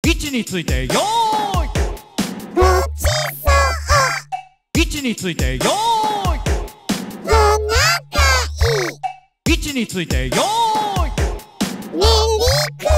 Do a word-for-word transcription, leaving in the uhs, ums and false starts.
位置についてよーい。 ごちそう。 位置についてよーい。 トナカイ。 位置についてよーい。 練りく